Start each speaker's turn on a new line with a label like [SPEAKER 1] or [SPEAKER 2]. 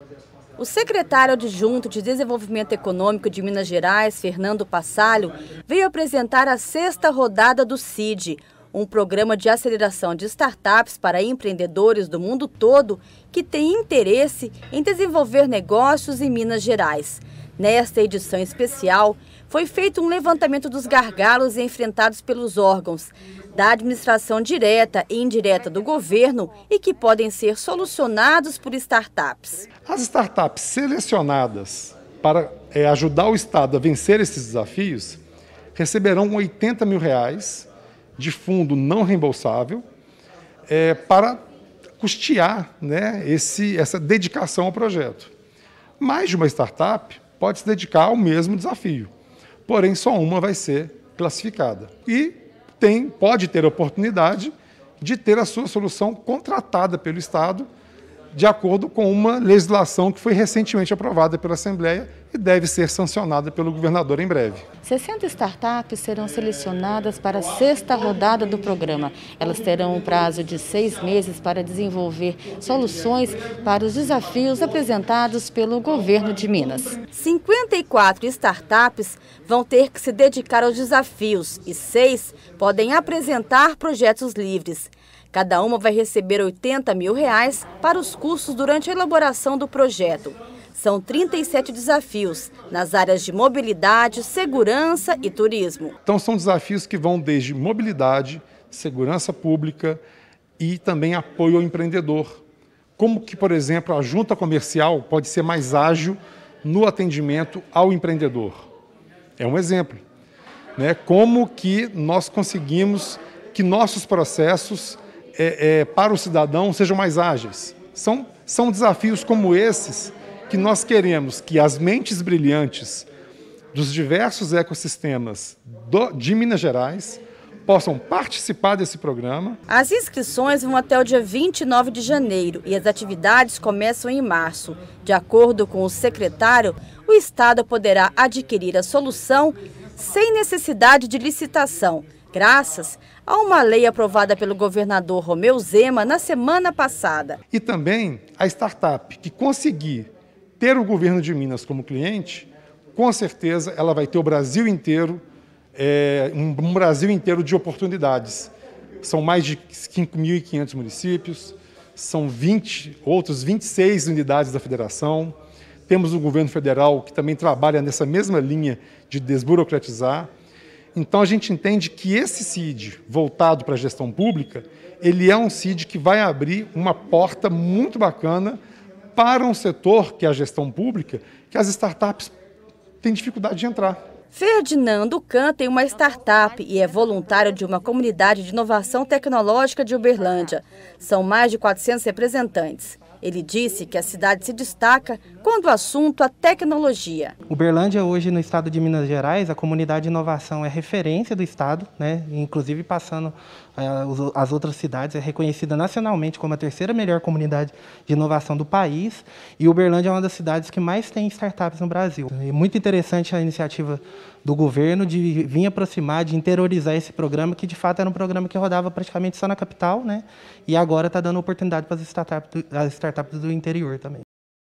[SPEAKER 1] O secretário adjunto de Desenvolvimento Econômico de Minas Gerais, Fernando Passalio, veio apresentar a 6ª rodada do CID, um programa de aceleração de startups para empreendedores do mundo todo que tem interesse em desenvolver negócios em Minas Gerais. Nesta edição especial, foi feito um levantamento dos gargalos enfrentados pelos órgãos da administração direta e indireta do governo e que podem ser solucionados por startups.
[SPEAKER 2] As startups selecionadas para ajudar o Estado a vencer esses desafios receberão R$80 mil de fundo não reembolsável para custear, né, essa dedicação ao projeto. Mais de uma startup pode se dedicar ao mesmo desafio, porém só uma vai ser classificada. E pode ter a oportunidade de ter a sua solução contratada pelo Estado de acordo com uma legislação que foi recentemente aprovada pela Assembleia e deve ser sancionada pelo governador em breve.
[SPEAKER 1] 60 startups serão selecionadas para a 6ª rodada do programa. Elas terão um prazo de 6 meses para desenvolver soluções para os desafios apresentados pelo governo de Minas. 54 startups vão ter que se dedicar aos desafios e 6 podem apresentar projetos livres. Cada uma vai receber R$80 mil para os custos durante a elaboração do projeto. São 37 desafios nas áreas de mobilidade, segurança e turismo.
[SPEAKER 2] Então são desafios que vão desde mobilidade, segurança pública e também apoio ao empreendedor. Como que, por exemplo, a junta comercial pode ser mais ágil no atendimento ao empreendedor. É um exemplo, né? Como que nós conseguimos que nossos processos para o cidadão sejam mais ágeis. São desafios como esses que nós queremos que as mentes brilhantes dos diversos ecossistemas de Minas Gerais possam participar desse programa.
[SPEAKER 1] As inscrições vão até o dia 29 de janeiro e as atividades começam em março. De acordo com o secretário, o Estado poderá adquirir a solução sem necessidade de licitação, graças a uma lei aprovada pelo governador Romeu Zema na semana passada.
[SPEAKER 2] E também a startup que conseguir ter o governo de Minas como cliente, com certeza ela vai ter o Brasil inteiro, um Brasil inteiro de oportunidades. São mais de 5.500 municípios, são outros 26 unidades da federação. Temos o governo federal que também trabalha nessa mesma linha de desburocratizar. Então, a gente entende que esse CID, voltado para a gestão pública, ele é um CID que vai abrir uma porta muito bacana para um setor, que é a gestão pública, que as startups têm dificuldade de entrar.
[SPEAKER 1] Ferdinando Kahn tem uma startup e é voluntário de uma comunidade de inovação tecnológica de Uberlândia. São mais de 400 representantes. Ele disse que a cidade se destaca quando o assunto é tecnologia.
[SPEAKER 3] Uberlândia, hoje no estado de Minas Gerais, a comunidade de inovação é referência do estado, né? Inclusive passando as outras cidades, é reconhecida nacionalmente como a 3ª melhor comunidade de inovação do país. E Uberlândia é uma das cidades que mais tem startups no Brasil. É muito interessante a iniciativa do governo de vir aproximar, de interiorizar esse programa, que de fato era um programa que rodava praticamente só na capital, né? E agora está dando oportunidade para as startups do interior também.